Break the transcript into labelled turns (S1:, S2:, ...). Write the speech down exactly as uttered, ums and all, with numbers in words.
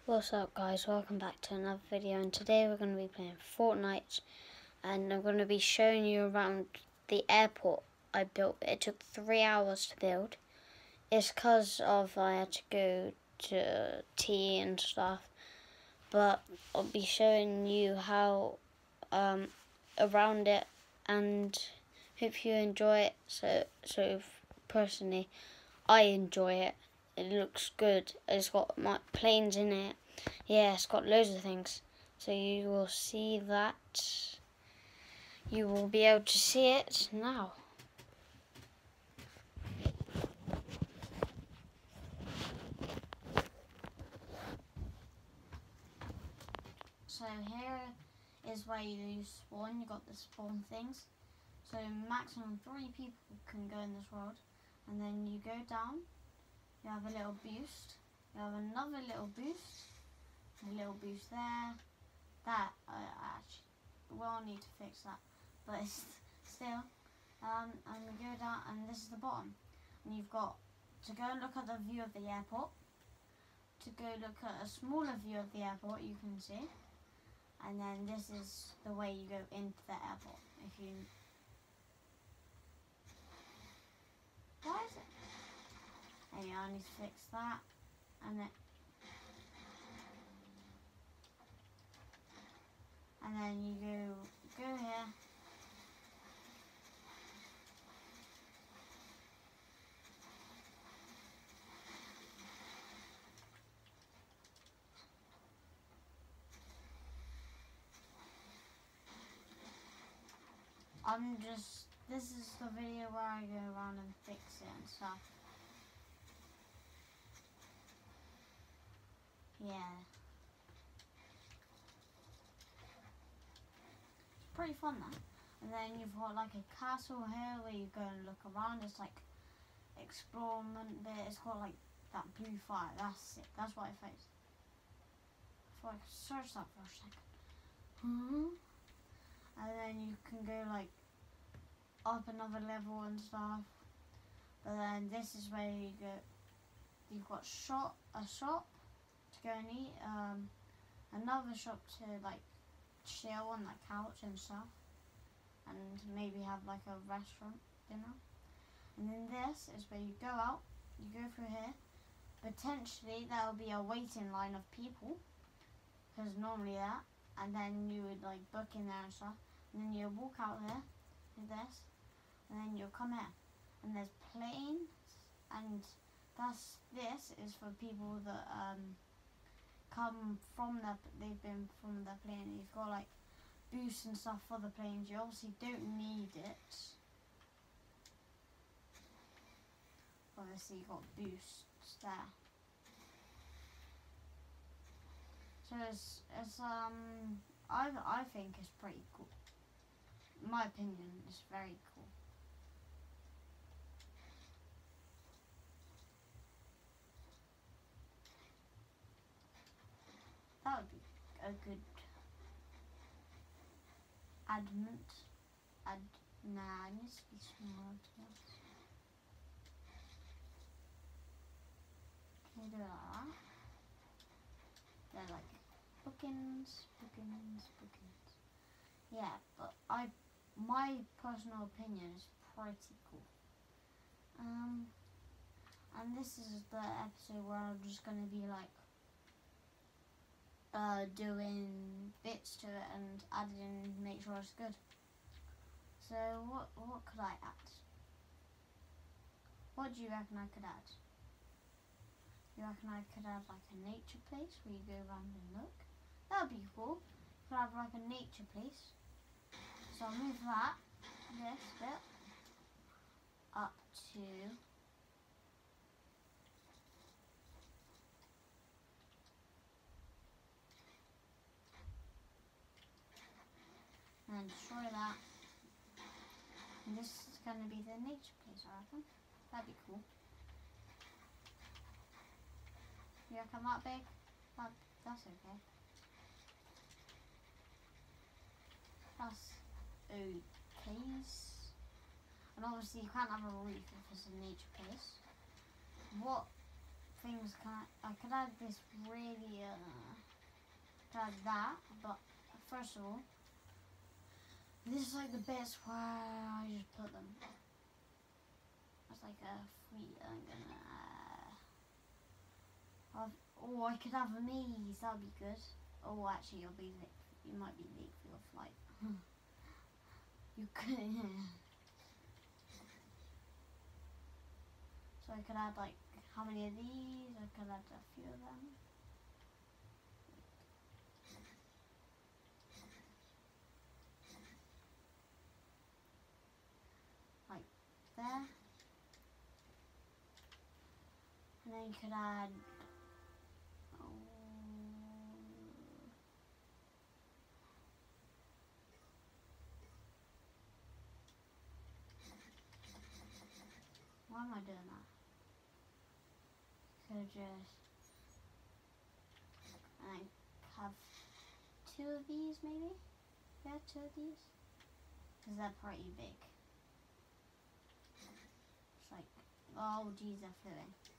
S1: What's up guys, welcome back to another video, and today we're going to be playing Fortnite and I'm going to be showing you around the airport I built. It took three hours to build. It's because of I had to go to tea and stuff, but I'll be showing you how um, around it, and hope you enjoy it. So, so personally I enjoy it. It looks good. It's got my planes in it. Yeah, it's got loads of things. So you will see that. You will be able to see it now. So here is where you spawn. You got the spawn things. So maximum three people can go in this world. And then you go down. You have a little boost. You have another little boost. A little boost there. That I uh, actually will need to fix that, but it's still. Um, and we go down, and this is the bottom. And you've got to go and look at the view of the airport. To go look at a smaller view of the airport, you can see. And then this is the way you go into the airport. If you. Why is it? Anyway, I need to fix that, and then. And then you go, go here. I'm just, this is the video where I go around and fix it and stuff. Yeah. Pretty fun though. And then you've got like a castle here where you go and look around. It's like explorement bit. It's got like that blue fire. That's it. That's what I faced. So I could search that for a second. Hmm. And then you can go like up another level and stuff. But then this is where you go. You've got shop a shop to go and eat. Um, another shop to like chill on the couch and stuff, and maybe have like a restaurant dinner. And then this is where you go out, you go through here. Potentially there will be a waiting line of people, because normally that, and then you would like book in there and stuff, and then you walk out here with this, and then you'll come here, and there's planes, and that's this is for people that um come from the, they've been from the plane. You've got like boosts and stuff for the planes. You obviously don't need it. Obviously you've got boosts there. So it's, it's um, I, I think it's pretty cool. In my opinion, it's very cool. That would be a good admint. Ad nah, it needs to be smaller to be honest. Can you do it like that? They're like bookings, bookings, bookings. Yeah, but I, my personal opinion is pretty cool. Um, and this is the episode where I'm just gonna be like. Uh, doing bits to it and adding, make sure it's good. So what what could I add? What do you reckon I could add? You reckon I could add like a nature place where you go around and look? That would be cool. Could have like a nature place. So I'll move that, this bit, up to and destroy that. And this is going to be the nature place, I reckon. That'd be cool. You reckon that big? That, that's okay. That's okay. And obviously you can't have a roof if it's a nature place. What things can I, I could add this really uh could add that, but first of all, this is like the best where I just put them. It's like a free. I'm gonna. Uh, have, oh, I could have a maze. That'd be good. Oh, actually, you'll be late. You might be late for your flight. You could. So I could add like how many of these? I could add a few of them. Like there. And then you could add. Oh, why am I doing that? Could just and have two of these maybe. Yeah, two of these. Because they're pretty big. It's like, oh geez, they're fluid.